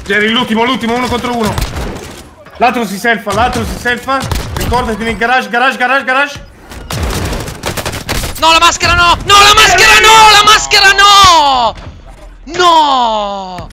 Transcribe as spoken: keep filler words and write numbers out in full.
Jerry, l'ultimo, l'ultimo, uno contro uno. L'altro si selfa, l'altro si selfa. Ricordati nel garage, garage, garage, garage. No, la maschera no! No, la maschera no! La maschera no! No!